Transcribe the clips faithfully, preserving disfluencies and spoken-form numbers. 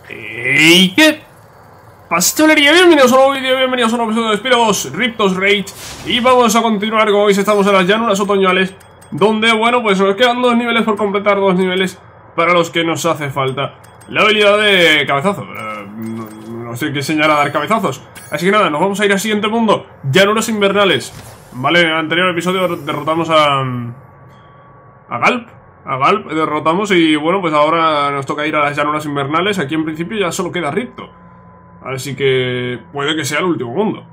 ¿Y qué? Pastelería, bienvenidos a un nuevo vídeo, bienvenidos a un nuevo episodio de Spiro dos, Riptos Raid. Y vamos a continuar, como veis estamos en las llanuras otoñales, donde, bueno, pues nos quedan dos niveles por completar, dos niveles para los que nos hace falta la habilidad de cabezazo. eh, no, no sé qué enseñar a dar cabezazos. Así que nada, nos vamos a ir al siguiente mundo, llanuras invernales. Vale, en el anterior episodio derrotamos a... a Galp. A Galp derrotamos y bueno, pues ahora nos toca ir a las llanuras invernales. Aquí en principio ya solo queda Ripto, así que puede que sea el último mundo.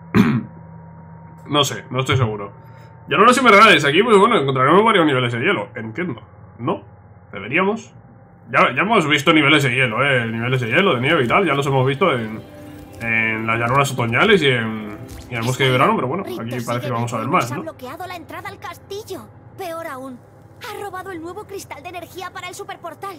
No sé, no estoy seguro. Llanuras invernales, aquí pues bueno, encontraremos varios niveles de hielo. Entiendo, ¿no? Deberíamos. Ya, ya hemos visto niveles de hielo, eh niveles de hielo, de nieve y tal. Ya los hemos visto en, en las llanuras otoñales y en, y en el bosque de verano. Pero bueno, aquí parece que vamos a ver más, ¿no? Ha bloqueado la entrada al castillo. Peor aún, ha robado el nuevo cristal de energía para el superportal.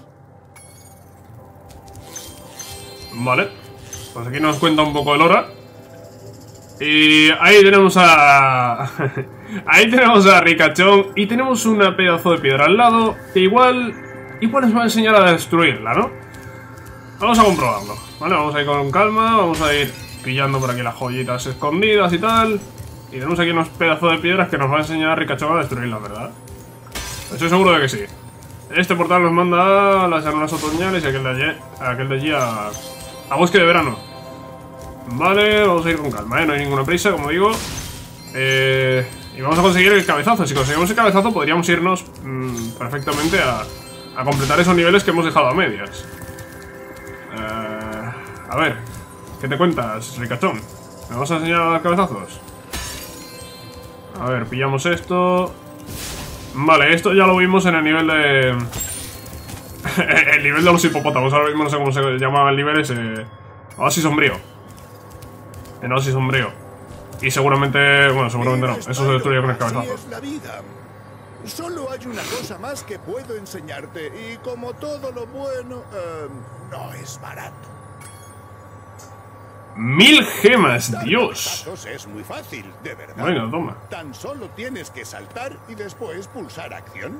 Vale, pues aquí nos cuenta un poco el hora. Y ahí tenemos a... ahí tenemos a Ricachón. Y tenemos una pedazo de piedra al lado que igual... igual nos va a enseñar a destruirla, ¿no? Vamos a comprobarlo, ¿vale? Vamos a ir con calma. Vamos a ir pillando por aquí las joyitas escondidas y tal. Y tenemos aquí unos pedazos de piedras que nos va a enseñar a Ricachón a destruirla, ¿verdad? Estoy seguro de que sí. Este portal nos manda a las llanuras otoñales y aquel de allí, aquel de allí a, a bosque de verano. Vale, vamos a ir con calma, ¿eh? No hay ninguna prisa, como digo. Eh, y vamos a conseguir el cabezazo. Si conseguimos el cabezazo podríamos irnos mmm, perfectamente a, a completar esos niveles que hemos dejado a medias. Eh, a ver, ¿qué te cuentas, Ricachón? ¿Me vas a enseñar a dar cabezazos? A ver, pillamos esto. Vale, esto ya lo vimos en el nivel de... el nivel de los hipopótamos. Ahora mismo no sé cómo se llama el nivel ese. Oasis sombrío. En Oasis sombrío. Y seguramente... bueno, seguramente no. Eso se destruye con el cabezazo. Es la vida. Solo hay una cosa más que puedo enseñarte. Y como todo lo bueno, eh, no es barato. Mil gemas, Dios. Es muy fácil, de verdad. Venga, toma. Tan solo tienes que saltar y después pulsar acción.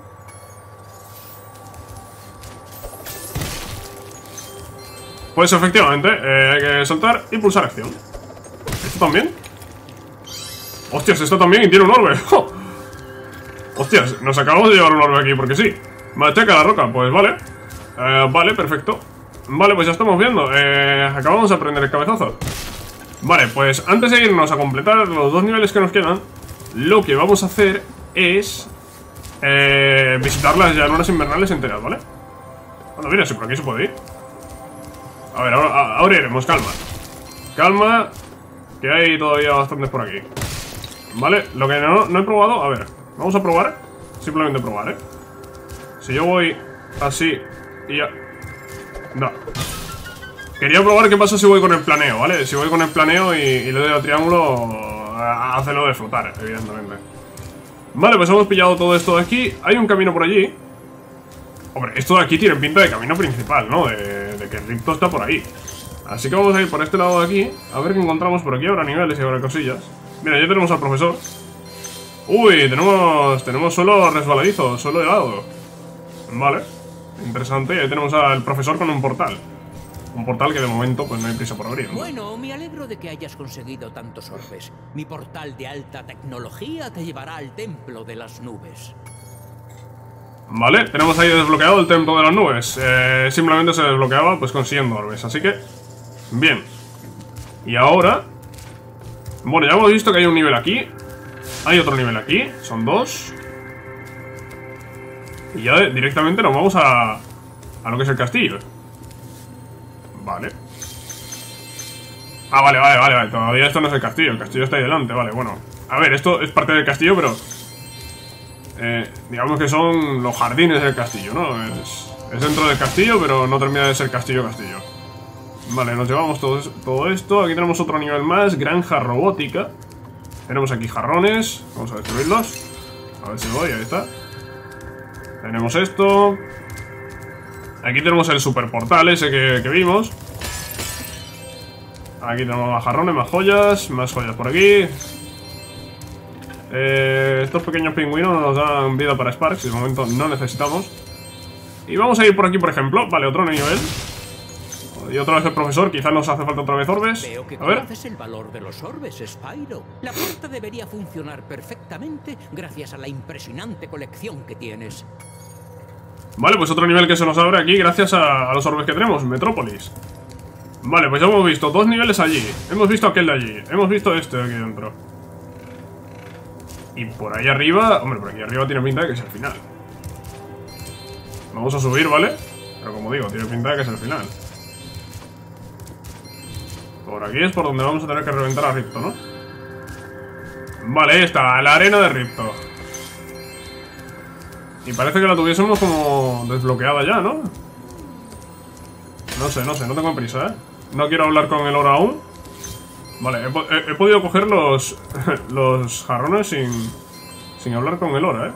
Pues efectivamente, eh, hay que saltar y pulsar acción. ¿Esto también? Hostias, esto también y tiene un orbe. ¡Oh! Hostias, nos acabamos de llevar un orbe aquí porque sí. Machaca la roca, pues vale. eh, Vale, perfecto. Vale, pues ya estamos viendo. eh, Acabamos de aprender el cabezazo. Vale, pues antes de irnos a completar los dos niveles que nos quedan, lo que vamos a hacer es eh, visitar las llanuras invernales enteras, ¿vale? Bueno, mira, si por aquí se puede ir. A ver, ahora, ahora iremos, calma. Calma, que hay todavía bastantes por aquí. Vale, lo que no, no he probado, a ver, vamos a probar. Simplemente probar, ¿eh? Si yo voy así y ya... no. Quería probar qué pasa si voy con el planeo, ¿vale? Si voy con el planeo y, y le doy al triángulo, hace lo de flotar, evidentemente. Vale, pues hemos pillado todo esto de aquí. Hay un camino por allí. Hombre, esto de aquí tiene pinta de camino principal, ¿no? De, de que el Ripto está por ahí. Así que vamos a ir por este lado de aquí. A ver qué encontramos por aquí. Habrá niveles y habrá cosillas. Mira, ya tenemos al profesor. Uy, tenemos tenemos suelo resbaladizo, suelo helado. Vale, interesante. Y ahí tenemos al profesor con un portal. Un portal que de momento pues no hay prisa por abrir, ¿no? Bueno, me alegro de que hayas conseguido tantos orbes. Mi portal de alta tecnología te llevará al templo de las nubes. Vale, tenemos ahí desbloqueado el templo de las nubes. eh, Simplemente se desbloqueaba pues consiguiendo orbes, así que... bien. Y ahora... bueno, ya hemos visto que hay un nivel aquí. Hay otro nivel aquí, son dos. Y ya directamente nos vamos a... a lo que es el castillo. Vale. Ah, vale, vale, vale, vale. Todavía esto no es el castillo, el castillo está ahí delante, vale, bueno. A ver, esto es parte del castillo, pero... Eh, digamos que son los jardines del castillo, ¿no? Es, es dentro del castillo, pero no termina de ser castillo-castillo. Vale, nos llevamos todo, todo esto. Aquí tenemos otro nivel más, granja robótica. Tenemos aquí jarrones, vamos a destruirlos. A ver si voy, ahí está. Tenemos esto. Aquí tenemos el superportal ese que, que vimos. Aquí tenemos más jarrones, más joyas. Más joyas por aquí. Eh, estos pequeños pingüinos nos dan vida para Sparks y de momento no necesitamos. Y vamos a ir por aquí, por ejemplo. Vale, otro nivel. Y otra vez el profesor, quizás nos hace falta otra vez orbes. Veo que A ver. conoces el valor de los orbes, Spyro. La puerta debería funcionar perfectamente gracias a la impresionante colección que tienes. Vale, pues otro nivel que se nos abre aquí gracias a, a los orbes que tenemos, Metrópolis. Vale, pues ya hemos visto dos niveles allí. Hemos visto aquel de allí. Hemos visto este de aquí dentro. Y por ahí arriba... Hombre, por aquí arriba tiene pinta de que es el final. Vamos a subir, ¿vale? Pero como digo, tiene pinta de que es el final. Por aquí es por donde vamos a tener que reventar a Ripto, ¿no? Vale, ahí está, la arena de Ripto. Y parece que la tuviésemos como desbloqueada ya, ¿no? No sé, no sé, no tengo prisa, ¿eh? No quiero hablar con el oro aún. Vale, he, he, he podido coger los, los jarrones sin, sin hablar con el oro, ¿eh?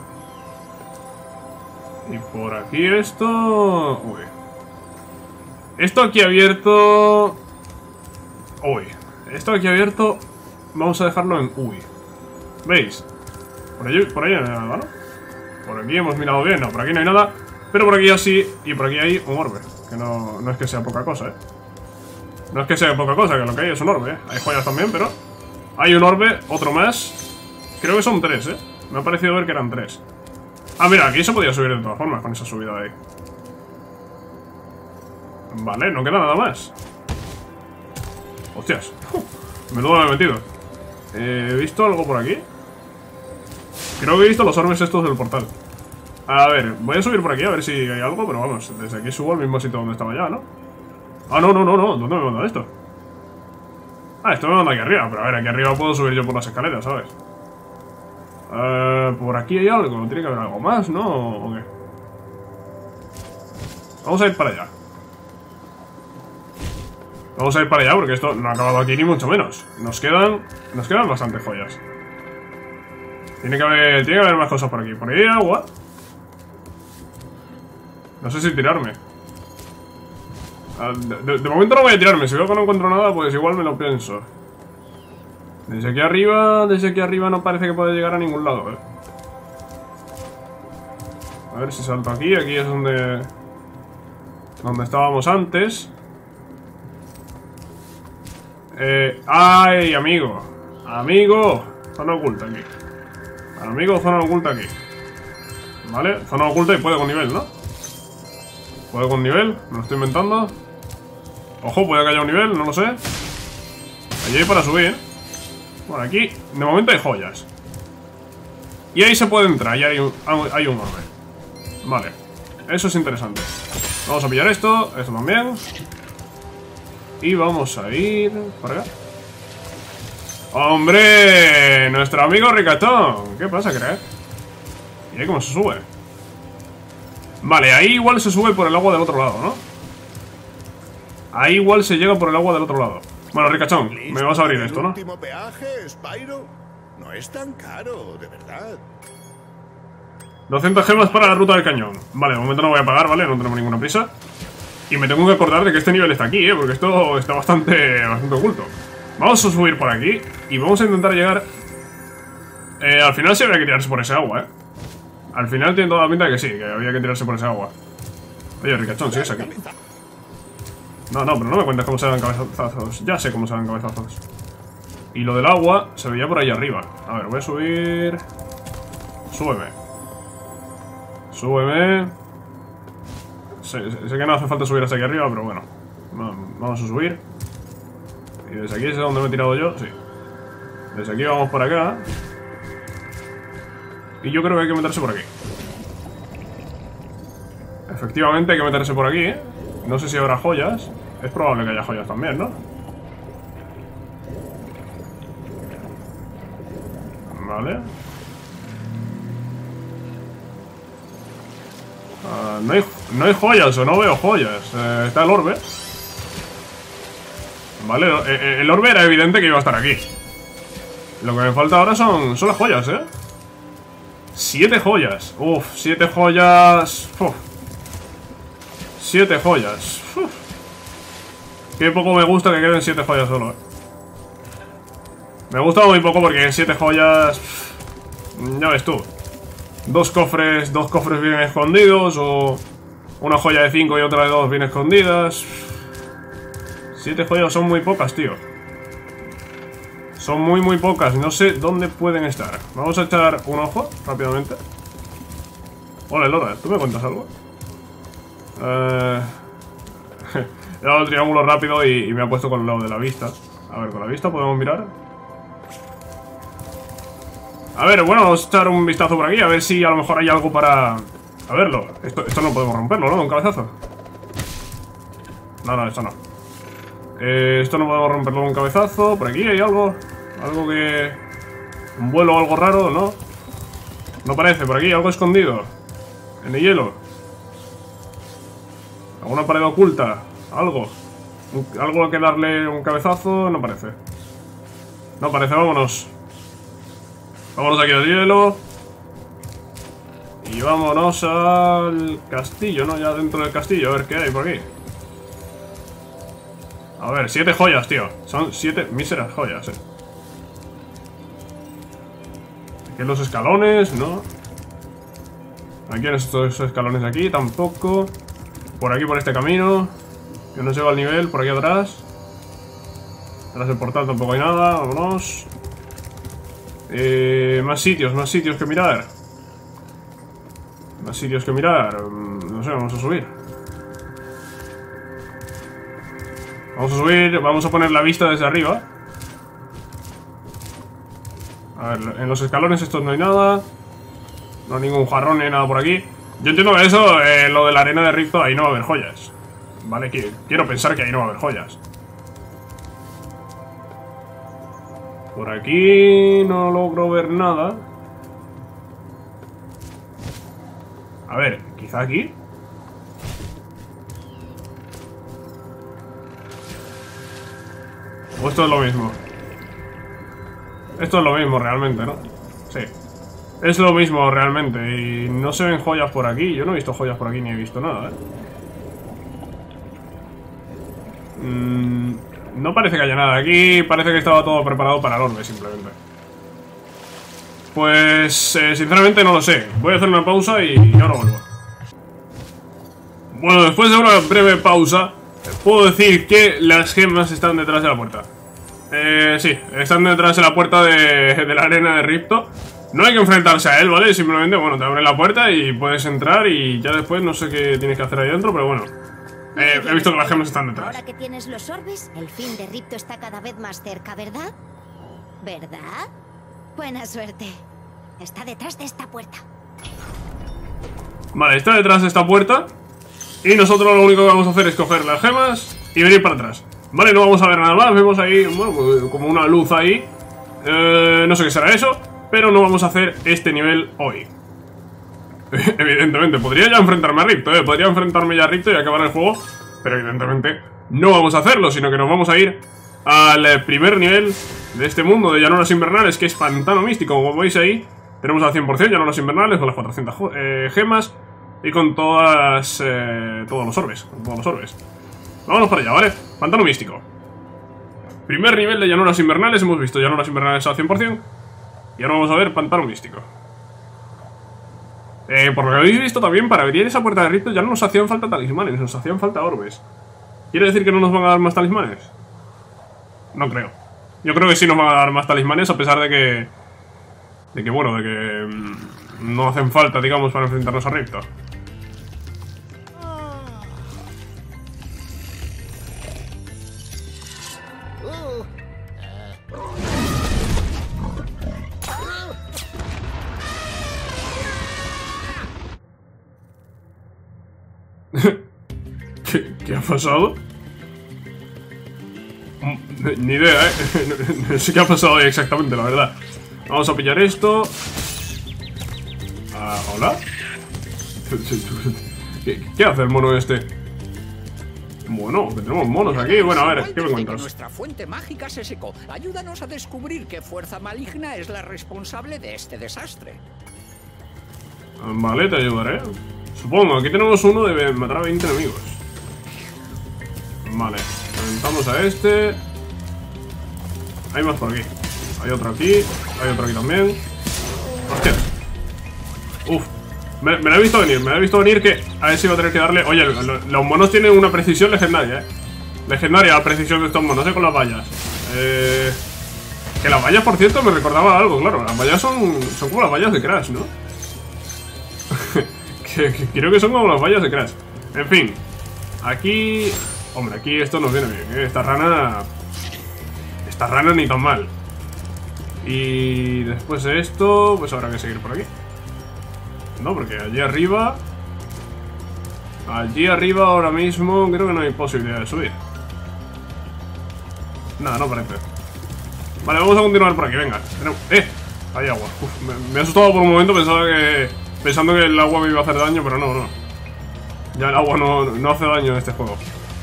Y por aquí esto... Uy. Esto aquí abierto... Uy. Esto aquí abierto... Vamos a dejarlo en uy. ¿Veis? Por ahí, por ahí no hay nada, ¿no? Por aquí hemos mirado bien. No, por aquí no hay nada. Pero por aquí así. Y por aquí hay un orbe. Que no, no es que sea poca cosa, ¿eh? No es que sea poca cosa, que lo que hay es un orbe, ¿eh? Hay joyas también, pero... Hay un orbe, otro más. Creo que son tres, ¿eh? Me ha parecido ver que eran tres. Ah, mira, aquí se podía subir de todas formas con esa subida de ahí. Vale, no queda nada más. Hostias. Menudo me he metido. Eh, ¿He visto algo por aquí? Creo que he visto los orbes estos del portal. A ver, voy a subir por aquí a ver si hay algo, pero vamos, desde aquí subo al mismo sitio donde estaba ya, ¿no? Ah, no, no, no, no, ¿dónde me manda esto? Ah, esto me manda aquí arriba, pero a ver, aquí arriba puedo subir yo por las escaleras, ¿sabes? Eh, por aquí hay algo, tiene que haber algo más, ¿no? ¿O qué? Vamos a ir para allá. Vamos a ir para allá porque esto no ha acabado aquí ni mucho menos. Nos quedan, nos quedan bastantes joyas. Tiene que haber, tiene que haber más cosas por aquí. Por ahí hay agua. No sé si tirarme. De, de, de momento no voy a tirarme. Si veo que no encuentro nada, pues igual me lo pienso. Desde aquí arriba, desde aquí arriba no parece que pueda llegar a ningún lado, ¿eh? A ver si salto aquí. Aquí es donde... Donde estábamos antes. Eh... ¡Ay, amigo! ¡Amigo! Zona oculta aquí. Amigo, zona oculta aquí. Vale, zona oculta y puede con nivel, ¿no? Puede con nivel, me lo estoy inventando. Ojo, puede que haya un nivel, no lo sé. Allí hay para subir, ¿eh? Bueno, aquí, de momento hay joyas. Y ahí se puede entrar, y hay un, hay un orbe. Vale, eso es interesante. Vamos a pillar esto, esto también. Y vamos a ir por acá. ¡Hombre! Nuestro amigo Ricachón. ¿Qué pasa, crack? ¿Y ahí cómo se sube? Vale, ahí igual se sube por el agua del otro lado, ¿no? Ahí igual se llega por el agua del otro lado. Bueno, Ricachón, me vas a abrir esto, ¿no? ¿El último peaje, Spyro? No es tan caro, de verdad. doscientas gemas para la ruta del cañón. Vale, de momento no voy a pagar, ¿vale? No tenemos ninguna prisa. Y me tengo que acordar de que este nivel está aquí, ¿eh? Porque esto está bastante, bastante oculto. Vamos a subir por aquí y vamos a intentar llegar... Eh, al final sí habría que tirarse por ese agua, ¿eh? Al final tiene toda la pinta de que sí, que había que tirarse por ese agua. Oye, Ricachón, ¿sigues aquí? No, no, pero no me cuentes cómo se dan cabezazos. Ya sé cómo se dan cabezazos. Y lo del agua se veía por ahí arriba. A ver, voy a subir... Súbeme. Súbeme. Sé, sé que no hace falta subir hasta aquí arriba, pero bueno. Vamos a subir. Y desde aquí es donde me he tirado yo, sí. Desde aquí vamos por acá. Y yo creo que hay que meterse por aquí. Efectivamente hay que meterse por aquí, ¿eh? No sé si habrá joyas. Es probable que haya joyas también, ¿no? Vale. Uh, no, hay, no hay joyas o no veo joyas. Eh, está el orbe. Vale, el, el orbe era evidente que iba a estar aquí. Lo que me falta ahora son, son las joyas, ¿eh? Siete joyas. Uf, siete joyas. Uf. Siete joyas. Uf. Qué poco me gusta que queden siete joyas solo, ¿eh? Me gusta muy poco porque en siete joyas... Ya ves tú. Dos cofres, dos cofres bien escondidos o... Una joya de cinco y otra de dos bien escondidas. Siete joyas son muy pocas, tío. Son muy, muy pocas. No sé dónde pueden estar. Vamos a echar un ojo rápidamente. Hola, Lora, ¿tú me cuentas algo? Eh... He dado el triángulo rápido y, y me ha puesto con lo de la vista. A ver, con la vista podemos mirar. A ver, bueno, vamos a echar un vistazo por aquí. A ver si a lo mejor hay algo para... A verlo. Esto, esto no podemos romperlo, ¿no? De un cabezazo. No, no, esto no. Eh, esto no podemos romperlo de un cabezazo. Por aquí hay algo. Algo que... Un vuelo o algo raro, ¿no? No parece. Por aquí algo escondido. En el hielo. ¿Alguna pared oculta? Algo. Un, algo que darle un cabezazo. No parece. No parece, vámonos. Vámonos aquí al hielo. Y vámonos al castillo, ¿no? Ya dentro del castillo. A ver qué hay por aquí. A ver, siete joyas, tío. Son siete míseras joyas, eh. Aquí en los escalones, ¿no? Aquí en estos escalones de aquí, tampoco. Por aquí, por este camino. Que no se va al nivel, por aquí atrás. Tras el portal tampoco hay nada, vámonos. Eh, más sitios, más sitios que mirar. Más sitios que mirar. No sé, vamos a subir. Vamos a subir, vamos a poner la vista desde arriba. A ver, en los escalones estos no hay nada. No hay ningún jarrón ni nada por aquí. Yo entiendo que eso, eh, lo de la arena de Ripto, ahí no va a haber joyas. Vale, quiero pensar que ahí no va a haber joyas. Por aquí no logro ver nada. A ver, quizá aquí. O esto es lo mismo. Esto es lo mismo realmente, ¿no? Sí. Es lo mismo realmente. Y no se ven joyas por aquí. Yo no he visto joyas por aquí ni he visto nada, ¿eh? Mm, no parece que haya nada aquí. Parece que estaba todo preparado para el orbe, simplemente. Pues, eh, sinceramente no lo sé. Voy a hacer una pausa y, y ahora vuelvo. Bueno, después de una breve pausa, puedo decir que las gemas están detrás de la puerta. Eh, sí, están detrás de la puerta de, de la arena de Ripto. No hay que enfrentarse a él, ¿vale? Simplemente, bueno, te abren la puerta y puedes entrar y ya después no sé qué tienes que hacer ahí dentro, pero bueno. Eh, he visto que las gemas están detrás. Ahora que tienes los orbes, el fin de Ripto está cada vez más cerca, ¿verdad? ¿Verdad? Buena suerte. Está detrás de esta puerta. Vale, está detrás de esta puerta. Y nosotros lo único que vamos a hacer es coger las gemas y venir para atrás. Vale, no vamos a ver nada más. Vemos ahí, bueno, como una luz ahí. Eh, no sé qué será eso, pero no vamos a hacer este nivel hoy. Evidentemente, podría ya enfrentarme a Ripto, ¿eh? Podría enfrentarme ya a Ripto y acabar el juego. Pero evidentemente no vamos a hacerlo, sino que nos vamos a ir al primer nivel de este mundo de llanuras invernales, que es Pantano Místico. Como veis ahí, tenemos al cien por cien llanuras invernales con las cuatrocientas eh, gemas y con todas, eh, todos los orbes, con todos los orbes. Vámonos para allá, ¿vale? Pantano Místico. Primer nivel de llanuras invernales. Hemos visto llanuras invernales al cien por cien. Y ahora vamos a ver Pantano Místico. Eh, por lo que habéis visto también, para abrir esa puerta de Ripto ya no nos hacían falta talismanes, nos hacían falta orbes. ¿Quiere decir que no nos van a dar más talismanes? No creo. Yo creo que sí nos van a dar más talismanes, a pesar de que... De que, bueno, de que... Mmm, no hacen falta, digamos, para enfrentarnos a Ripto. ¿Qué, ¿Qué ha pasado? Ni idea, ¿eh? No sé qué ha pasado ahí exactamente, la verdad. Vamos a pillar esto. Ah, ¿hola? ¿Qué, ¿Qué hace el mono este? Bueno, que tenemos monos aquí. Bueno, a ver, ¿qué me cuentas? Nuestra fuente mágica se secó. Ayúdanos a descubrir qué fuerza maligna es la responsable de este desastre. Vale, te ayudaré. Supongo, aquí tenemos uno de matar a veinte enemigos. Vale, reventamos a este. Hay más por aquí. Hay otro aquí, hay otro aquí también. Hostia. Uf, me, me la he visto venir, me la he visto venir que a ver si iba a tener que darle. Oye, lo, los monos tienen una precisión legendaria, eh. Legendaria la precisión de estos monos, ¿eh? Con las vallas. Eh... Que las vallas, por cierto, me recordaba algo, claro. Las vallas son, son como las vallas de Crash, ¿no? que, que creo que son como las vallas de Crash. En fin. Aquí... Hombre, aquí esto nos viene bien, ¿eh? Esta rana... Esta rana ni tan mal. Y después de esto, pues habrá que seguir por aquí. No, porque allí arriba... Allí arriba ahora mismo creo que no hay posibilidad de subir. Nada, no parece. Vale, vamos a continuar por aquí, venga. ¡Eh! Hay agua. Uf, me, me he asustado por un momento, pensaba que... Pensando que el agua me iba a hacer daño, pero no, no. Ya el agua no, no hace daño en este juego.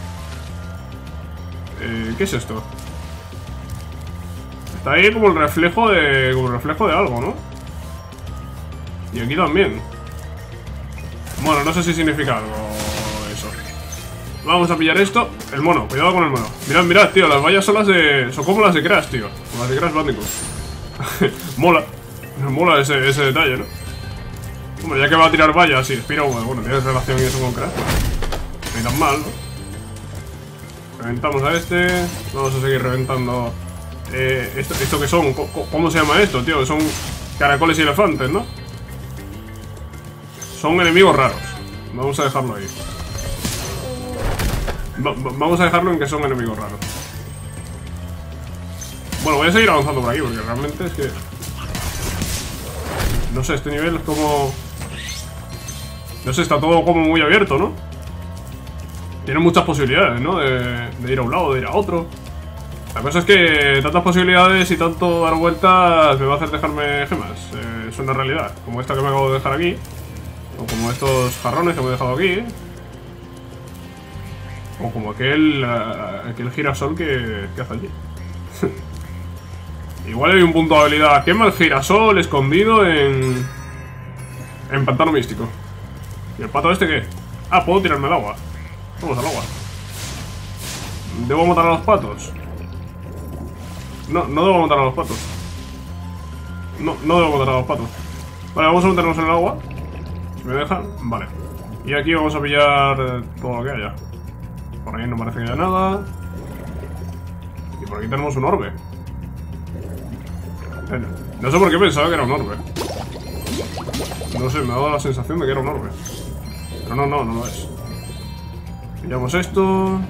Eh, ¿Qué es esto? Está ahí como el reflejo de... Como el reflejo de algo, ¿no? Y aquí también. Bueno, no sé si significa algo eso. Vamos a pillar esto. El mono, cuidado con el mono. Mirad, mirad, tío, las vallas son las de... Son como las de Crash, tío. Como las de Crash Bandicoot. Mola. Mola ese, ese detalle, ¿no? Hombre, ya que va a tirar vallas y Spiro, bueno, tiene relación y eso con Crash. Ni tan mal, ¿no? Reventamos a este. Vamos a seguir reventando. Eh, esto, ¿Esto qué son? ¿Cómo se llama esto, tío? Son caracoles y elefantes, ¿no? Son enemigos raros. Vamos a dejarlo ahí. Va, vamos a dejarlo en que son enemigos raros. Bueno, voy a seguir avanzando por aquí porque realmente es que... No sé, este nivel es como... No sé, está todo como muy abierto, ¿no? Tiene muchas posibilidades, ¿no? De, de ir a un lado, de ir a otro. La cosa es que tantas posibilidades y tanto dar vueltas me va a hacer dejarme gemas. Eh, es una realidad. Como esta que me acabo de dejar aquí. O como estos jarrones que me he dejado aquí. O como aquel, uh, aquel girasol que, que hace allí. Igual hay un punto de habilidad. Quema el girasol escondido en... En pantano místico. ¿Y el pato este qué? Ah, puedo tirarme al agua. Vamos al agua. ¿Debo matar a los patos? No, no debo matar a los patos. No, no debo matar a los patos. Vale, vamos a meternos en el agua. Si me dejan, vale. Y aquí vamos a pillar todo lo que haya. Por ahí no parece que haya nada. Y por aquí tenemos un orbe. No sé por qué pensaba que era un orbe. No sé, me ha dado la sensación de que era un orbe. Pero no, no, no lo es. Pillamos esto. uh...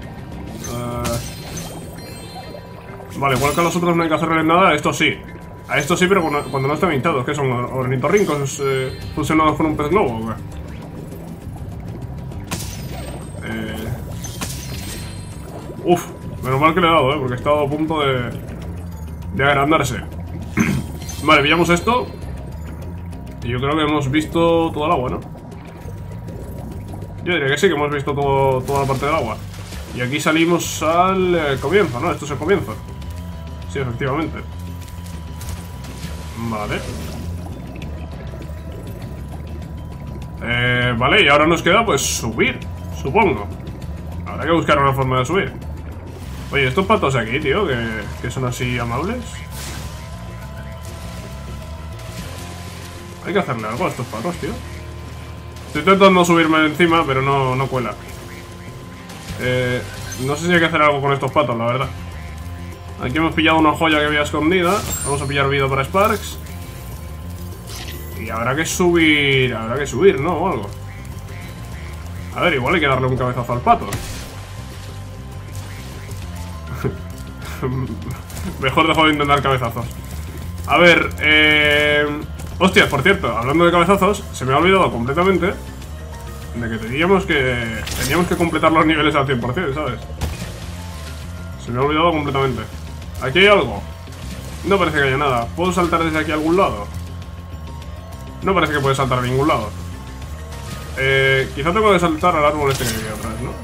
Vale, igual que a los otros no hay que hacerles nada. A estos sí. A estos sí, pero cuando, cuando no estén pintados. ¿Qué son? ¿Ornitorrincos eh, fusionados con un pez globo o qué? Eh... Uf, menos mal que le he dado, ¿eh? Porque he estado a punto de... De agrandarse. Vale, pillamos esto. Y yo creo que hemos visto toda el agua, ¿no? Yo diría que sí, que hemos visto todo, toda la parte del agua. Y aquí salimos al eh, comienzo, ¿no? Esto es el comienzo. Sí, efectivamente. Vale. Eh, vale, y ahora nos queda pues subir, supongo. Habrá que buscar una forma de subir. Oye, estos patos de aquí, tío, que, que son así amables. Hay que hacerle algo a estos patos, tío. Estoy intentando subirme encima, pero no, no cuela. Eh, no sé si hay que hacer algo con estos patos, la verdad. Aquí hemos pillado una joya que había escondida. Vamos a pillar vida para Sparks. Y habrá que subir... Habrá que subir, ¿no? O algo. A ver, igual hay que darle un cabezazo al pato. Mejor dejo de intentar cabezazos. A ver, eh... hostia, por cierto, hablando de cabezazos, se me ha olvidado completamente de que teníamos que... Teníamos que completar los niveles al cien por cien, ¿sabes? Se me ha olvidado completamente. ¿Aquí hay algo? No parece que haya nada. ¿Puedo saltar desde aquí a algún lado? No parece que pueda saltar a ningún lado. Eh... Quizá tengo que saltar al árbol este que hay atrás, ¿no?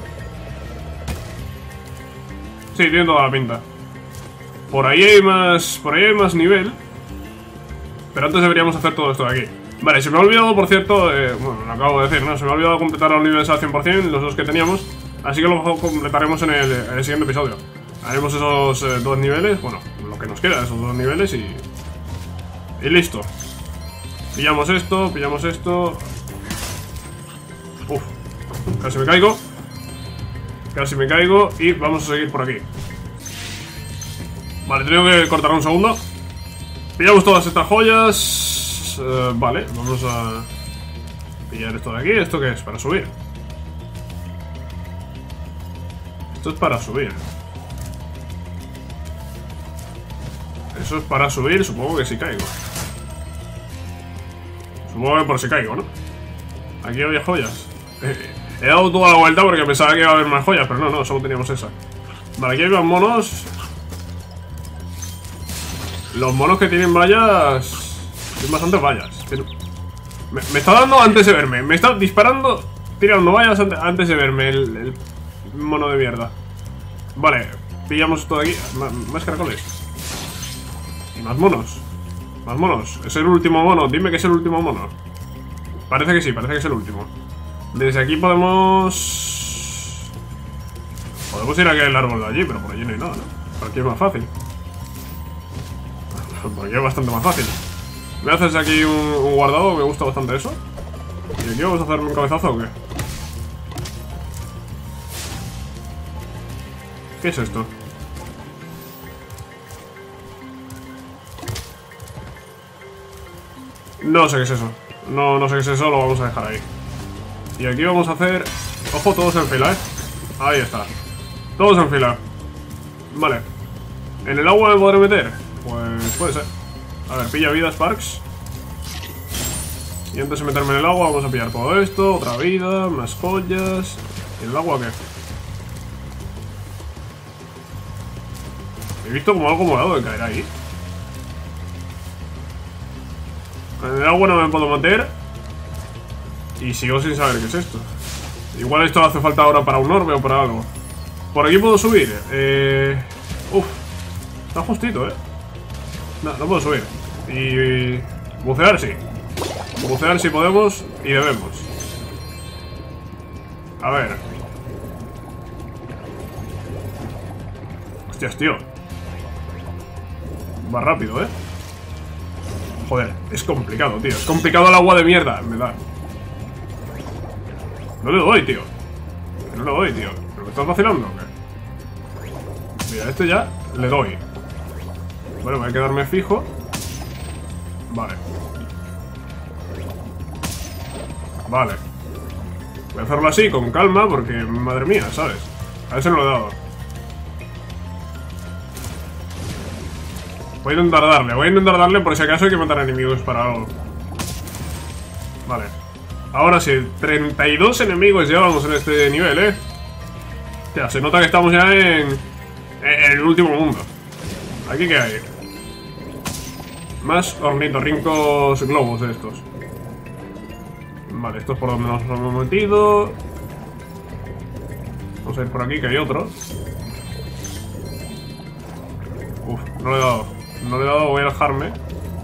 Sí, tiene toda la pinta. Por ahí hay más... Por ahí hay más nivel. Pero antes deberíamos hacer todo esto de aquí. Vale, se me ha olvidado, por cierto, eh, bueno, lo acabo de decir, ¿no? Se me ha olvidado completar los niveles al cien por cien, los dos que teníamos. Así que lo completaremos en el, en el siguiente episodio. Haremos esos eh, dos niveles, bueno, lo que nos queda, esos dos niveles y... Y listo. Pillamos esto, pillamos esto... Uf, casi me caigo. Casi me caigo y vamos a seguir por aquí. Vale, tengo que cortar un segundo. Pillamos todas estas joyas. uh, Vale, vamos a pillar esto de aquí. ¿Esto qué es? Para subir. Esto es para subir. Eso es para subir, supongo que si caigo. Supongo que por si caigo, ¿no? Aquí había joyas. eh, He dado toda la vuelta porque pensaba que iba a haber más joyas, pero no, no, solo teníamos esa. Vale, aquí hay más monos. Los monos que tienen vallas... Tienen bastantes vallas. Me, me está dando antes de verme. Me está disparando, tirando vallas antes, antes de verme el, el mono de mierda. Vale, pillamos esto de aquí. Más, más caracoles. Y más monos. Más monos. Es el último mono. Dime que es el último mono. Parece que sí, parece que es el último. Desde aquí podemos... Podemos ir a aquel árbol de allí, pero por allí no hay nada, ¿no? Por aquí es más fácil. Por aquí es bastante más fácil. ¿Me haces aquí un, un guardado? Me gusta bastante eso. ¿Y aquí vamos a hacerme un cabezazo o qué? ¿Qué es esto? No sé qué es eso. No, no sé qué es eso, lo vamos a dejar ahí. Y aquí vamos a hacer... Ojo, todos en fila, ¿eh? Ahí está. Todos en fila. Vale. ¿En el agua me podré meter? Pues puede ser. A ver, pilla vida, Sparks. Y antes de meterme en el agua vamos a pillar todo esto. Otra vida, más joyas. ¿Y en el agua qué? He visto como algo morado de caer ahí. En el agua no me puedo meter. Y sigo sin saber qué es esto. Igual esto hace falta ahora para un orbe o para algo. Por aquí puedo subir. Eh... Uf. Está justito, eh. No, no puedo subir. Y... bucear sí. Bucear sí podemos y debemos. A ver. Hostias, tío. Va rápido, eh. Joder, es complicado, tío. Es complicado el agua de mierda, me da. No le doy, tío. No le doy, tío. ¿Pero me estás vacilando o qué? Mira, este ya le doy. Bueno, voy a quedarme fijo. Vale. Vale. Voy a hacerlo así, con calma, porque, madre mía, ¿sabes? A ver si no lo he dado. Voy a intentar darle, voy a intentar darle por si acaso hay que matar enemigos para algo. Vale. Ahora sí, treinta y dos enemigos llevamos en este nivel, ¿eh? Ya, se nota que estamos ya en... En el último mundo. ¿Aquí qué hay? Más ornitorrincos globos de estos. Vale, esto es por donde nos hemos metido. Vamos a ir por aquí, que hay otro. Uf, no le he dado. No le he dado, voy a alejarme.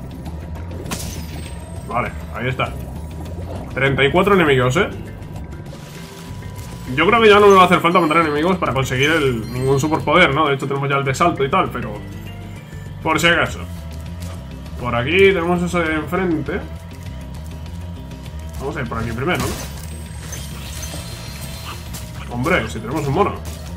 Vale, ahí está. treinta y cuatro enemigos, ¿eh? Yo creo que ya no me va a hacer falta matar enemigos para conseguir el, ningún superpoder, ¿no? De hecho tenemos ya el de salto y tal, pero... por si acaso. Por aquí tenemos eso de enfrente. Vamos a ir por aquí primero, ¿no? Hombre, si tenemos un mono.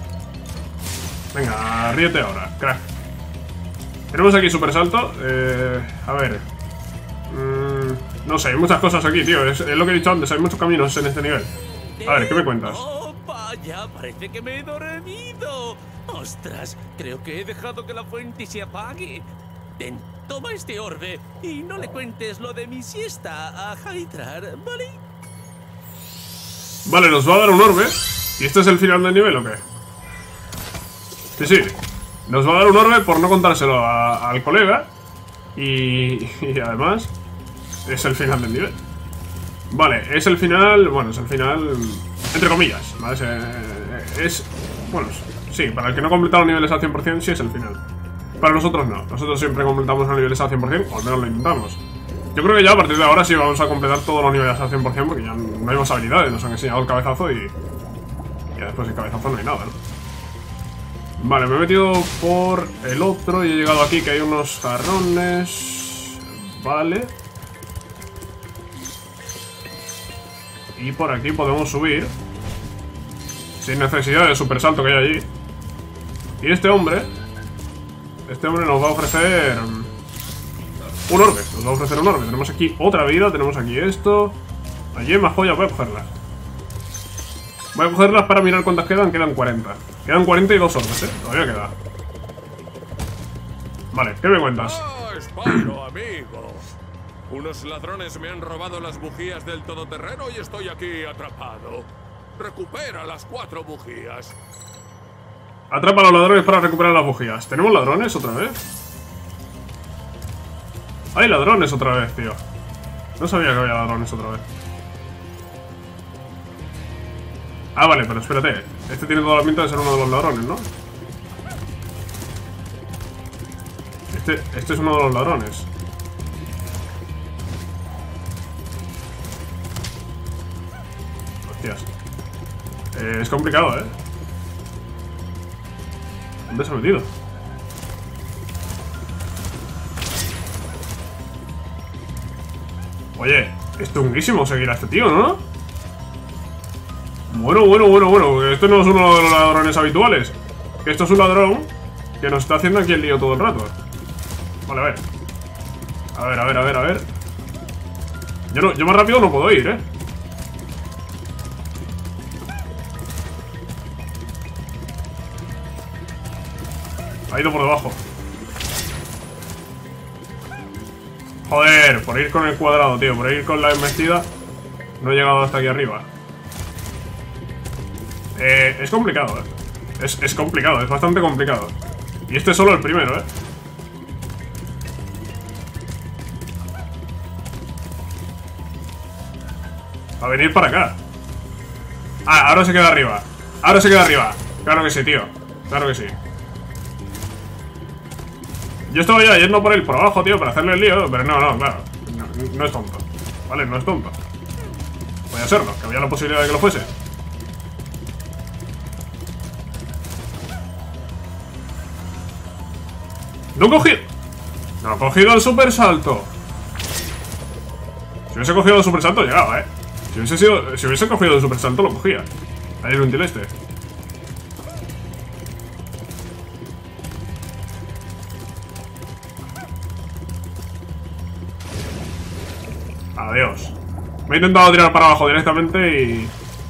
Venga, ríete ahora, crack. Tenemos aquí super salto. Eh, a ver. Mm, no sé, hay muchas cosas aquí, tío. Es, es lo que he dicho antes, hay muchos caminos en este nivel. A ver, ¿qué me cuentas? Oh, vaya, parece que me he dormido. Ostras, creo que he dejado que la fuente se apague. Ten, toma este orbe y no le cuentes lo de mi siesta a Hydraar, ¿vale? Vale, nos va a dar un orbe. ¿Y este es el final del nivel o qué? Sí, sí. Nos va a dar un orbe por no contárselo a, al colega. Y, y además es el final del nivel. Vale, es el final. Bueno, es el final entre comillas, ¿vale? Es, es bueno, sí, para el que no ha completado los niveles al cien por cien sí es el final. Para nosotros no, nosotros siempre completamos los niveles al cien por cien, o al menos lo intentamos. Yo creo que ya a partir de ahora sí vamos a completar todos los niveles al cien por cien, porque ya no hay más habilidades, nos han enseñado el cabezazo y... y después del cabezazo no hay nada, ¿no? Vale, me he metido por el otro y he llegado aquí que hay unos jarrones. Vale. Y por aquí podemos subir. sin necesidad del super salto que hay allí. Y este hombre, este hombre nos va a ofrecer un orbe, nos va a ofrecer un orbe. Tenemos aquí otra vida, tenemos aquí esto. Allí más joyas, voy a cogerlas. Voy a cogerlas para mirar cuántas quedan, quedan cuarenta. Quedan cuarenta y dos orbes, eh, todavía queda. Vale, ¿qué me cuentas? ¡Ah, Spyro, amigo! Unos ladrones me han robado las bujías del todoterreno y estoy aquí atrapado. Recupera las cuatro bujías. Atrapa a los ladrones para recuperar las bujías. ¿Tenemos ladrones otra vez? Hay ladrones otra vez, tío. No sabía que había ladrones otra vez. Ah, vale, pero espérate. Este tiene toda la pinta de ser uno de los ladrones, ¿no? Este, este es uno de los ladrones. Hostias. Eh, es complicado, ¿eh? ¿Dónde se ha metido? Oye, es tunguísimo seguir a este tío, ¿no? Bueno, bueno, bueno, bueno. Esto no es uno de los ladrones habituales. Que esto es un ladrón que nos está haciendo aquí el lío todo el rato. Vale, a ver. A ver, a ver, a ver, a ver. Yo, no, yo más rápido no puedo ir, ¿eh? Ha ido por debajo. Joder, por ir con el cuadrado, tío. Por ir con la embestida. No he llegado hasta aquí arriba. Eh, es complicado, eh. Es, es complicado, es bastante complicado. Y este es solo el primero, eh. A venir para acá. Ah, ahora se queda arriba. Ahora se queda arriba. Claro que sí, tío. Claro que sí. Yo estaba ya yendo por él por abajo, tío, para hacerle el lío. Pero no, no, claro. No, no es tonto. Vale, no es tonto. Podía serlo, que había la posibilidad de que lo fuese. No he cogido. No he cogido el super salto. Si hubiese cogido el super salto, llegaba, eh. Si hubiese sido. Si hubiese cogido el super salto, lo cogía. Ahí es un tío este. Adiós. Me he intentado tirar para abajo directamente y...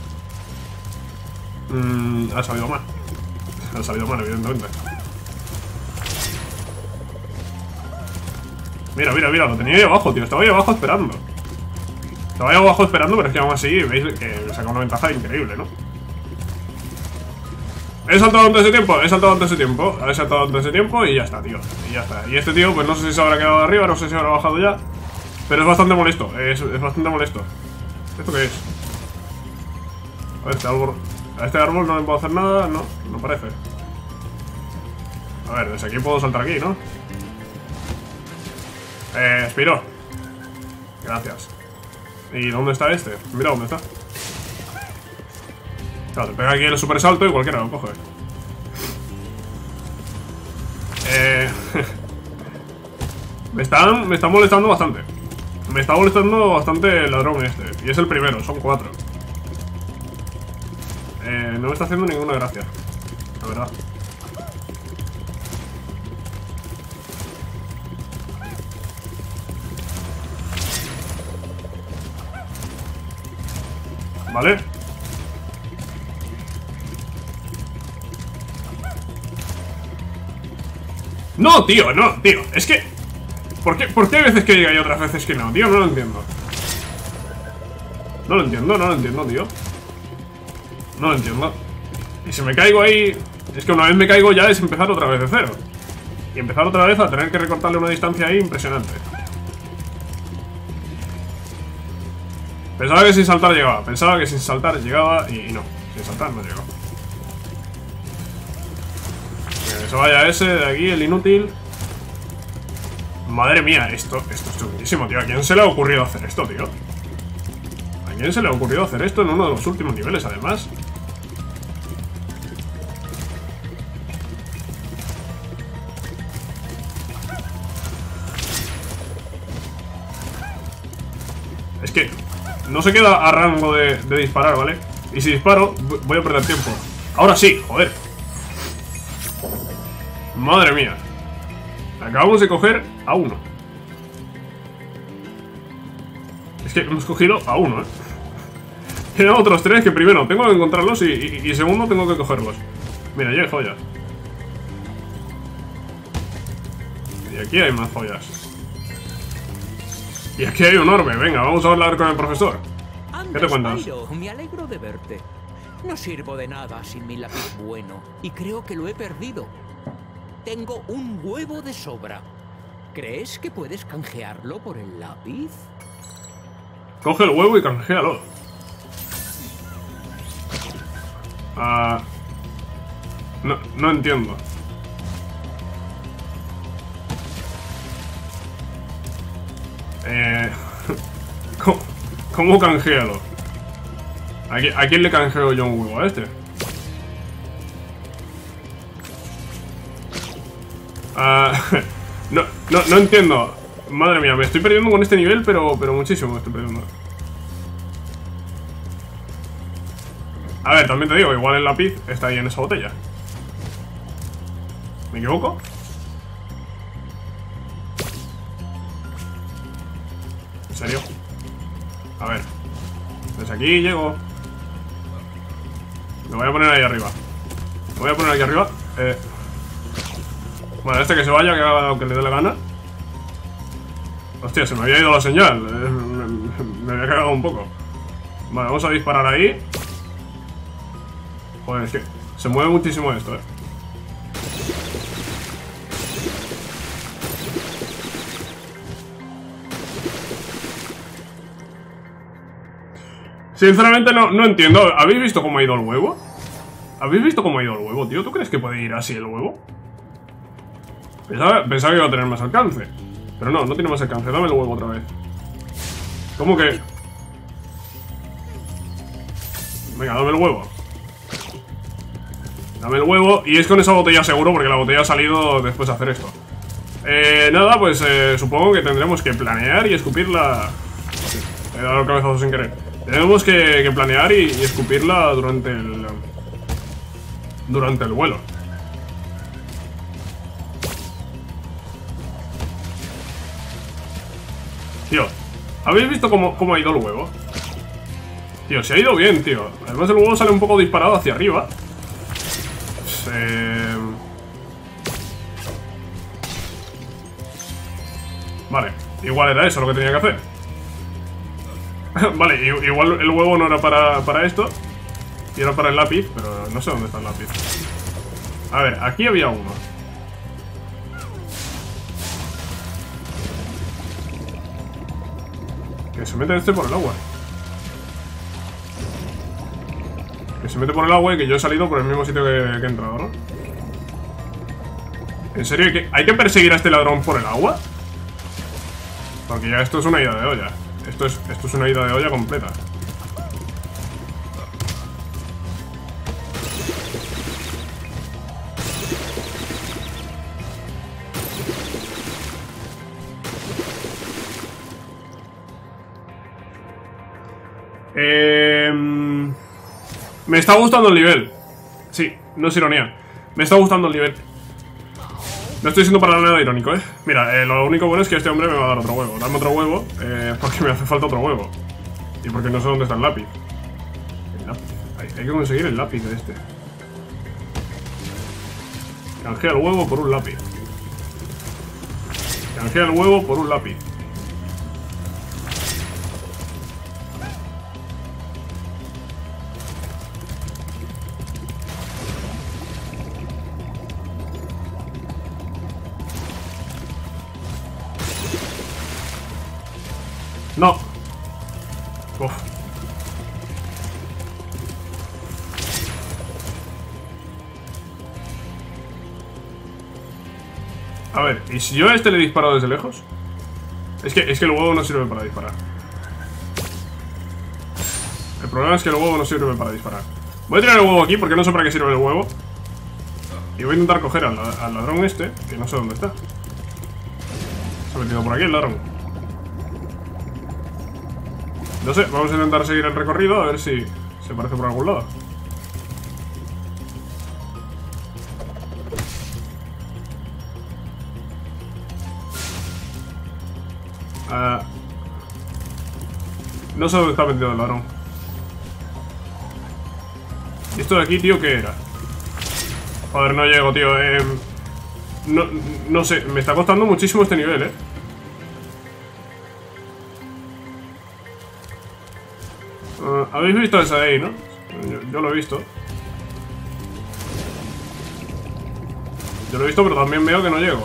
Mm, ha salido mal. Ha salido mal, evidentemente. Mira, mira, mira, lo tenía ahí abajo, tío. Estaba ahí abajo esperando. Estaba ahí abajo esperando, pero es que aún así veis que me saca una ventaja increíble, ¿no? He saltado antes de tiempo, he saltado antes de tiempo. He saltado antes de tiempo y ya está, tío. Y ya está. Y este tío, pues no sé si se habrá quedado arriba, no sé si habrá bajado ya. Pero es bastante molesto, es, es bastante molesto. ¿Esto qué es? A ver, este árbol. A este árbol no le puedo hacer nada, no, no parece. A ver, desde aquí puedo saltar aquí, ¿no? Eh, Spyro. Gracias. ¿Y dónde está este? Mira dónde está. Claro, te pega aquí el super salto y cualquiera lo coge. Eh... me están, me están molestando bastante. Me está molestando bastante el ladrón este. Y es el primero, son cuatro. Eh, no me está haciendo ninguna gracia, la verdad. Vale. No, tío, no, tío. Es que... ¿Por qué, ¿Por qué hay veces que llega y otras veces que no, tío? No lo entiendo. No lo entiendo, no lo entiendo, tío. No lo entiendo. Y si me caigo ahí... Es que una vez me caigo ya es empezar otra vez de cero. Y empezar otra vez a tener que recortarle una distancia ahí impresionante. Pensaba que sin saltar llegaba. Pensaba que sin saltar llegaba y, y no. Sin saltar no llegó. Que se vaya ese de aquí, el inútil. Madre mía, esto, esto es chunguísimo, tío. ¿A quién se le ha ocurrido hacer esto, tío? ¿A quién se le ha ocurrido hacer esto en uno de los últimos niveles, además? Es que no se queda a rango de, de disparar, ¿vale? Y si disparo, voy a perder tiempo. Ahora sí, joder. Madre mía. Acabamos de coger a uno. Es que hemos cogido a uno, eh. Quedan otros tres que primero tengo que encontrarlos y, y, y segundo tengo que cogerlos. Mira, ya hay joyas. Y aquí hay más joyas. Y aquí hay un orbe. Venga, vamos a hablar con el profesor. Anda, ¿Qué te cuentas? Spyro, me alegro de verte. No sirvo de nada sin mi lápiz bueno. Y creo que lo he perdido. Tengo un huevo de sobra. ¿Crees que puedes canjearlo por el lápiz? Coge el huevo y canjealo. Ah... No, no entiendo. Eh... ¿Cómo, cómo canjealo? ¿A, qui ¿A quién le canjeo yo un huevo? ¿A este? Ah... no, no, no entiendo. Madre mía, me estoy perdiendo con este nivel, pero, pero muchísimo me estoy perdiendo. A ver, también te digo, igual el lápiz está ahí en esa botella. ¿Me equivoco? ¿En serio? A ver. Desde aquí llego. Me voy a poner ahí arriba. Me voy a poner aquí arriba. Eh... Bueno, este que se vaya, que haga lo que le dé la gana. Hostia, se me había ido la señal. Eh, me, me había cagado un poco. Vale, vamos a disparar ahí. Joder, es que se mueve muchísimo esto, eh. Sinceramente no, no entiendo. ¿Habéis visto cómo ha ido el huevo? ¿Habéis visto cómo ha ido el huevo, tío? ¿Tú crees que puede ir así el huevo? Pensaba, pensaba que iba a tener más alcance. Pero no, no tiene más alcance. Dame el huevo otra vez. ¿Cómo que? Venga, dame el huevo. Dame el huevo. Y es con esa botella seguro, porque la botella ha salido después de hacer esto. Eh, nada, pues eh, supongo que tendremos que planear y escupirla. Sí, he dado el cabezazo sin querer. Tenemos que, que planear y, y escupirla durante el... Durante el vuelo. Tío, ¿habéis visto cómo, cómo ha ido el huevo? Tío, se ha ido bien, tío. Además el huevo sale un poco disparado hacia arriba. Pues, eh... Vale, igual era eso lo que tenía que hacer. Vale, igual el huevo no era para, para esto. Y era para el lápiz, pero no sé dónde está el lápiz. A ver, aquí había uno. Que se mete este por el agua. Que se mete por el agua y que yo he salido por el mismo sitio que, que he entrado, ¿no? ¿En serio? ¿Hay que, ¿Hay que perseguir a este ladrón por el agua? Porque ya esto es una ida de olla. Esto es, esto es una ida de olla completa. Eh, me está gustando el nivel. Sí, no es ironía. Me está gustando el nivel. No estoy siendo para nada irónico, ¿eh? Mira, eh, lo único bueno es que este hombre me va a dar otro huevo. Dame otro huevo, eh, porque me hace falta otro huevo. Y porque no sé dónde está el lápiz. El lápiz. Hay, hay que conseguir el lápiz de este. Canjea el huevo por un lápiz. Canjea el huevo por un lápiz. No. Uf. A ver, ¿y si yo a este le disparo desde lejos? Es que, es que el huevo no sirve para disparar. El problema es que el huevo no sirve para disparar. Voy a tirar el huevo aquí porque no sé para qué sirve el huevo. Y voy a intentar coger al, al ladrón este, que no sé dónde está. Se ha metido por aquí el ladrón. No sé, vamos a intentar seguir el recorrido a ver si, si Se parece por algún lado. Uh, no sé dónde está metido el ladrón. ¿Y esto de aquí, tío, qué era? Joder, no llego, tío. Eh, no, no sé, me está costando muchísimo este nivel, eh. Uh, ¿Habéis visto esa de ahí, no? Yo, yo lo he visto. Yo lo he visto, pero también veo que no llego.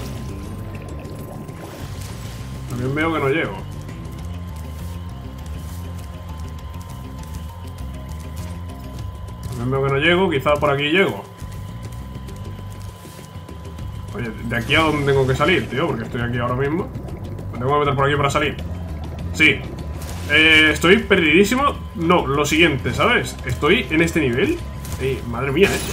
También veo que no llego. También veo que no llego, quizá por aquí llego. Oye, ¿de aquí a dónde tengo que salir, tío? Porque estoy aquí ahora mismo. ¿Me tengo que meter por aquí para salir? Sí. Eh, estoy perdidísimo. No, lo siguiente, ¿sabes? Estoy en este nivel. Eh, madre mía, eh.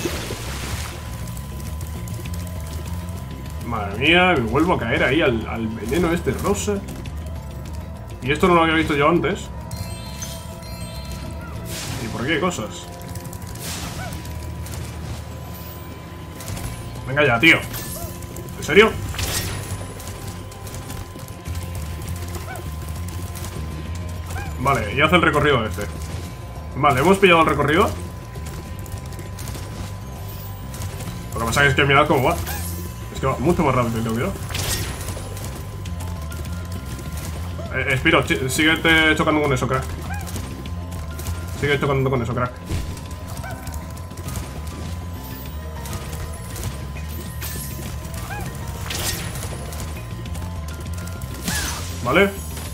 Madre mía, me vuelvo a caer ahí al, al veneno este rosa. Y esto no lo había visto yo antes. ¿Y por qué hay cosas? Venga ya, tío. ¿En serio? Vale, y hace el recorrido este. Vale, hemos pillado el recorrido. Lo que pasa es que mirad cómo va. Es que va mucho más rápido, tengo cuidado. Eh, Spiro, síguete chocando con eso, crack. Sigue chocando con eso, crack. Vale.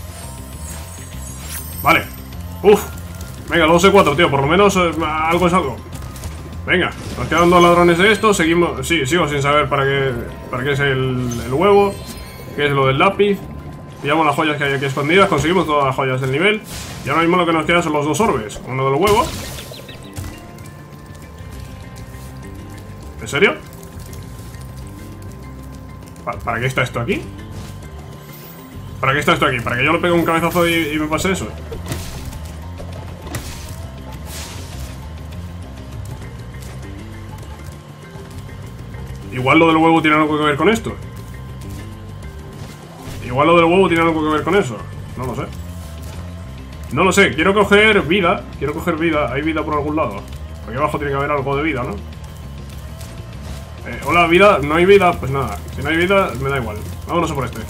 Vale. Uf. Venga, dos E cuatro, tío. Por lo menos eh, algo es algo. Venga, nos quedan dos ladrones de esto. Seguimos. Sí, sigo sin saber para qué para qué es el, el huevo. Qué es lo del lápiz. Pillamos las joyas que hay aquí escondidas. Conseguimos todas las joyas del nivel. Y ahora mismo lo que nos queda son los dos orbes. Uno del huevo. ¿En serio? ¿Para, ¿para qué está esto aquí? ¿Para qué está esto aquí? ¿Para que yo le pegue un cabezazo y, y me pase eso? Igual lo del huevo tiene algo que ver con esto. Igual lo del huevo tiene algo que ver con eso. No lo sé. No lo sé. Quiero coger vida. Quiero coger vida. Hay vida por algún lado. Aquí abajo tiene que haber algo de vida, ¿no? Eh, hola, vida. ¿No hay vida? Pues nada. Si no hay vida, me da igual. Vámonos a por este.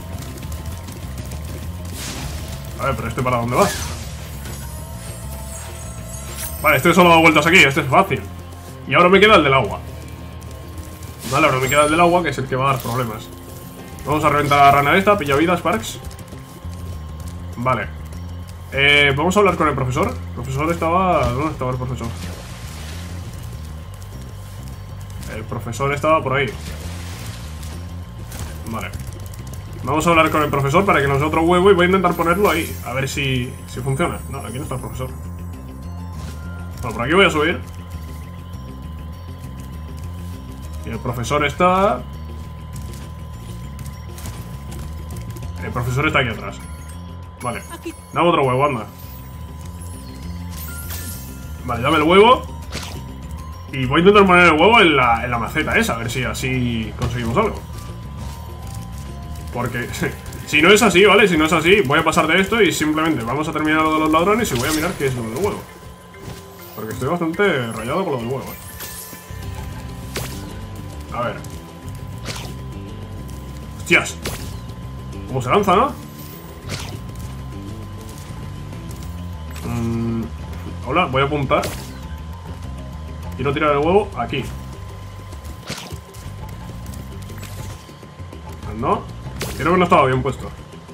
A ver, pero ¿este para dónde va? Vale, este solo da vueltas aquí. Este es fácil. Y ahora me queda el del agua. Vale, ahora me queda el del agua, que es el que va a dar problemas. Vamos a reventar a la rana esta. Pilla vida, Sparks. Vale. Eh, vamos a hablar con el profesor. El profesor estaba... ¿Dónde estaba el profesor? El profesor estaba por ahí. Vale. Vamos a hablar con el profesor para que nos dé otro huevo y voy a intentar ponerlo ahí. A ver si, si funciona. No, aquí no está el profesor. Bueno, por aquí voy a subir. Y el profesor está... El profesor está aquí atrás. Vale. Dame otro huevo, anda. Vale, dame el huevo. Y voy a intentar poner el huevo en la, en la maceta esa. A ver si así conseguimos algo. Porque si no es así, ¿vale? Si no es así, voy a pasar de esto y simplemente vamos a terminar lo de los ladrones y voy a mirar qué es lo del huevo. Porque estoy bastante rayado con lo del huevo, ¿eh? A ver. ¡Hostias! ¿Cómo se lanza, no? Mm, hola, voy a apuntar. Quiero tirar el huevo aquí. ¿No? Creo que no estaba bien puesto.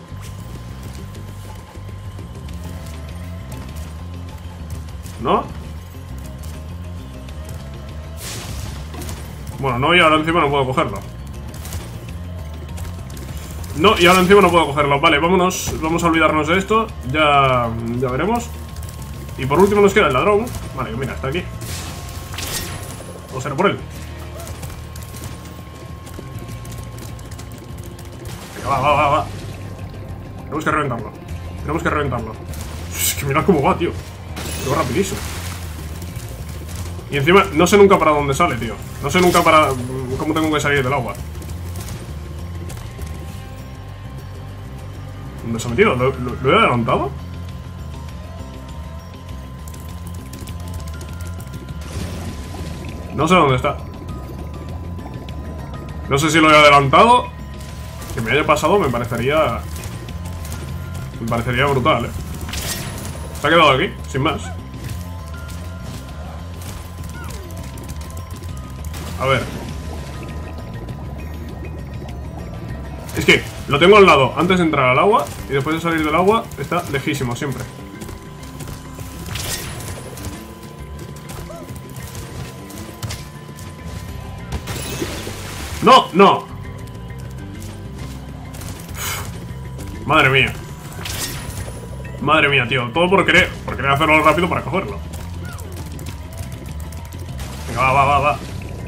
¿No? Bueno, no, y ahora encima no puedo cogerlo. No, y ahora encima no puedo cogerlo. Vale, vámonos, vamos a olvidarnos de esto. Ya, ya veremos. Y por último nos queda el ladrón. Vale, mira, está aquí. Vamos a ir por él. Venga, va, va, va, va. Tenemos que reventarlo. Tenemos que reventarlo. Es que mirad cómo va, tío. Qué rapidísimo. Y encima no sé nunca para dónde sale, tío. No sé nunca para cómo tengo que salir del agua. ¿Dónde se ha metido? ¿Lo, lo, lo he adelantado? No sé dónde está. No sé si lo he adelantado. Que me haya pasado me parecería... Me parecería brutal, eh. Se ha quedado aquí, sin más. A ver. Es que lo tengo al lado antes de entrar al agua. Y después de salir del agua está lejísimo siempre. ¡No! ¡No! Madre mía. Madre mía, tío. Todo por querer, por querer hacerlo rápido para cogerlo. Venga, va, va, va, va.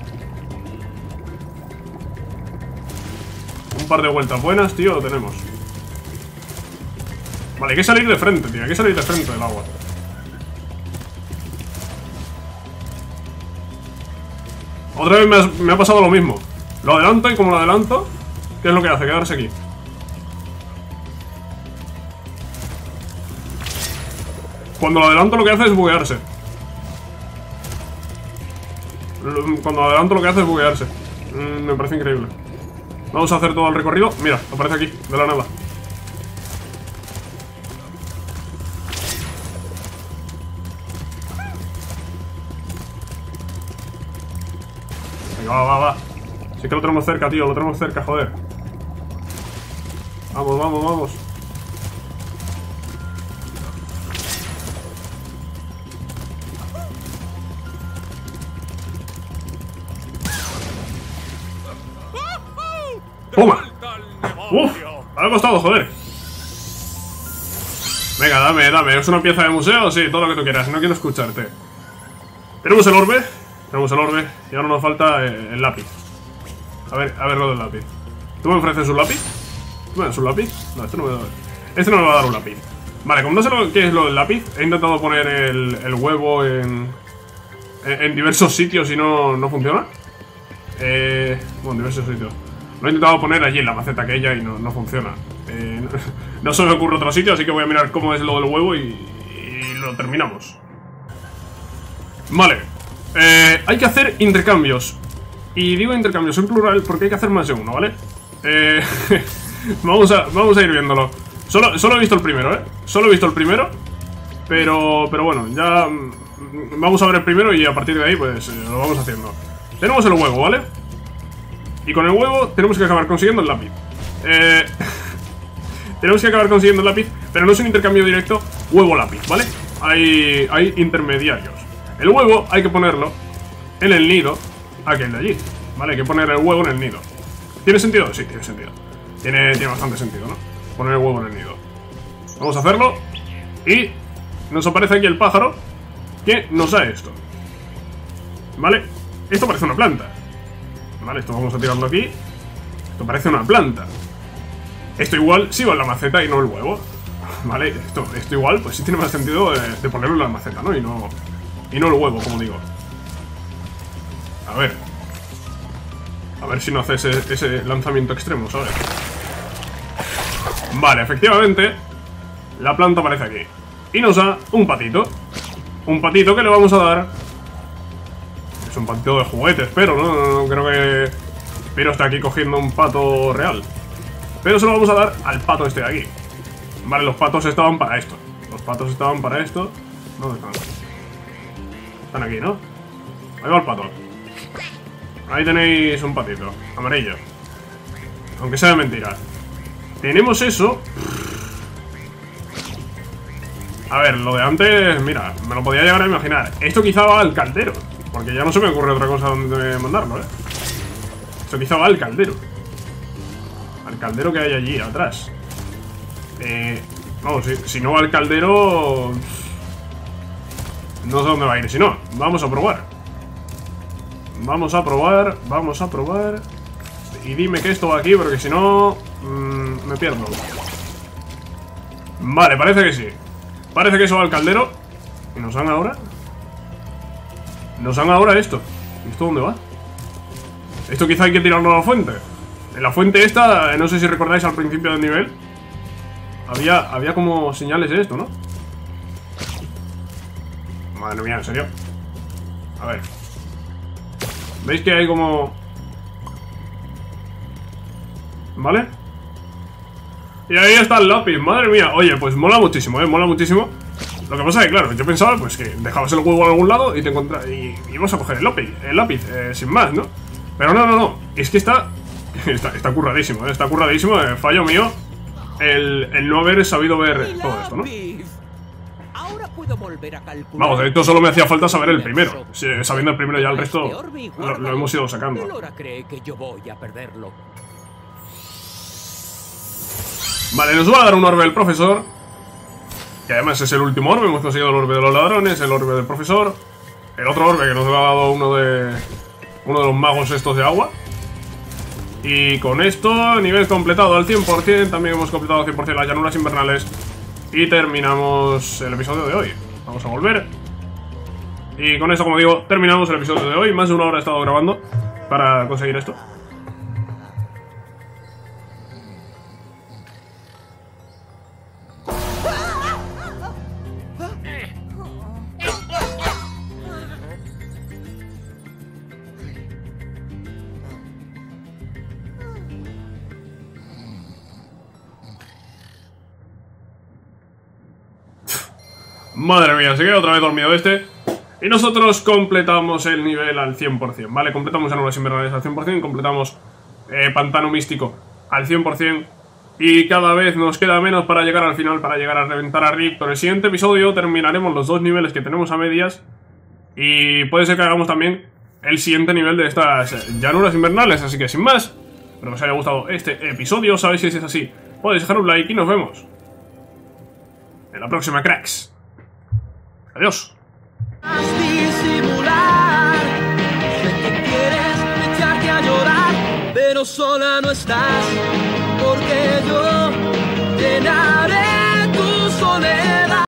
Un par de vueltas buenas, tío, lo tenemos. Vale, hay que salir de frente, tío. Hay que salir de frente del agua. Otra vez me ha, me ha pasado lo mismo. Lo adelanto y como lo adelanto, ¿qué es lo que hace? Quedarse aquí. Cuando lo adelanto lo que hace es buguearse. Cuando lo adelanto lo que hace es buguearse. mm, Me parece increíble. Vamos a hacer todo el recorrido. Mira, aparece aquí, de la nada. Venga, va, va, va. Sí que lo tenemos cerca, tío, lo tenemos cerca, joder. Vamos, vamos, vamos. ¡Toma! ¡Uf! Me ha costado, joder. Venga, dame, dame. ¿Es una pieza de museo? Sí, todo lo que tú quieras. No quiero escucharte. Tenemos el orbe. Tenemos el orbe. Y ahora nos falta eh, el lápiz. A ver, a ver lo del lápiz. ¿Tú me ofreces un lápiz? ¿Tú me das un lápiz? No, este no me da. Este no me va a dar un lápiz. Vale, como no sé lo que es lo del lápiz, he intentado poner el, el huevo en, en, en diversos sitios y no, no funciona. Eh, bueno, en diversos sitios. Lo he intentado poner allí en la maceta aquella y no, no funciona. Eh, no, no se me ocurre otro sitio, así que voy a mirar cómo es lo del huevo y, y lo terminamos. Vale. Eh, hay que hacer intercambios. Y digo intercambios en plural porque hay que hacer más de uno, ¿vale? Eh, vamos, a, vamos a ir viéndolo. Solo, solo he visto el primero, ¿eh? Solo he visto el primero. Pero, pero bueno, ya vamos a ver el primero y a partir de ahí pues eh, lo vamos haciendo. Tenemos el huevo, ¿vale? Y con el huevo tenemos que acabar consiguiendo el lápiz. Eh, tenemos que acabar consiguiendo el lápiz, pero no es un intercambio directo huevo-lápiz, ¿vale? Hay, hay intermediarios. El huevo hay que ponerlo en el nido aquel de allí, ¿vale? Hay que poner el huevo en el nido. ¿Tiene sentido? Sí, tiene sentido. Tiene, tiene bastante sentido, ¿no? Poner el huevo en el nido. Vamos a hacerlo. Y nos aparece aquí el pájaro que nos da esto, ¿vale? Esto parece una planta. Vale, esto vamos a tirarlo aquí. Esto parece una planta. Esto igual sí va en la maceta y no el huevo. Vale, esto, esto igual pues sí tiene más sentido de, de ponerlo en la maceta, ¿no? Y no, y no el huevo, como digo. A ver. A ver si no hace ese, ese lanzamiento extremo, ¿sabes? Vale, efectivamente la planta aparece aquí y nos da un patito. Un patito que le vamos a dar. Es un patito de juguete, espero, ¿no? No, no creo que Piro esté aquí cogiendo un pato real. Pero se lo vamos a dar al pato este de aquí. Vale, los patos estaban para esto. Los patos estaban para esto. ¿Dónde están? Están aquí, ¿no? Ahí va el pato. Ahí tenéis un patito amarillo. Aunque sea de mentira. Tenemos eso. A ver, lo de antes, mira, me lo podía llegar a imaginar. Esto quizá va al caldero, porque ya no se me ocurre otra cosa donde mandarlo, ¿eh? Esto quizá va al caldero. Al caldero que hay allí, atrás. Eh... Vamos, si, si no va al caldero... No sé dónde va a ir, si no, vamos a probar. Vamos a probar, vamos a probar. Y dime que esto va aquí, porque si no... Mmm, me pierdo. Vale, parece que sí. Parece que eso va al caldero. ¿Y nos dan ahora? Nos dan ahora esto. ¿Esto dónde va? Esto quizá hay que tirarlo a la fuente. En la fuente esta, no sé si recordáis al principio del nivel, Había, había como señales de esto, ¿no? Madre mía, ¿en serio? A ver. ¿Veis que hay como...? ¿Vale? Y ahí está el lápiz, madre mía. Oye, pues mola muchísimo, ¿eh? Mola muchísimo. Lo que pasa es que, claro, yo pensaba pues que dejabas el huevo en algún lado y te encontrabas... Y, y ibas a coger el lápiz, el lápiz eh, sin más, ¿no? Pero no, no, no. Es que está... Está, está curradísimo, ¿eh? Está curradísimo. Eh, fallo mío el, el no haber sabido ver todo esto, ¿no? Ahora puedo volver a calcular. Vamos, de hecho solo me hacía falta saber el primero. Sí, sabiendo el primero ya el resto lo, lo hemos ido sacando. Elora cree que yo voy a perderlo. Vale, nos va a dar un orbe del profesor, que además es el último orbe. Hemos conseguido el orbe de los ladrones, el orbe del profesor, el otro orbe que nos ha dado uno de uno de los magos estos de agua. Y con esto, nivel completado al cien por cien. También hemos completado al cien por cien las llanuras invernales. Y terminamos el episodio de hoy. Vamos a volver. Y con esto, como digo, terminamos el episodio de hoy. Más de una hora he estado grabando para conseguir esto. Madre mía, se queda otra vez dormido este. Y nosotros completamos el nivel al cien por cien, ¿vale? Completamos llanuras invernales al cien por cien, completamos eh, pantano místico al cien por cien. Y cada vez nos queda menos para llegar al final, para llegar a reventar a Rift. En el siguiente episodio terminaremos los dos niveles que tenemos a medias. Y puede ser que hagamos también el siguiente nivel de estas llanuras invernales. Así que sin más, espero que os haya gustado este episodio. Sabéis que si es así, podéis dejar un like y nos vemos en la próxima, cracks. Adiós. Disimular, sé que quieres echarte a llorar, pero sola no estás, porque yo llenaré tu soledad.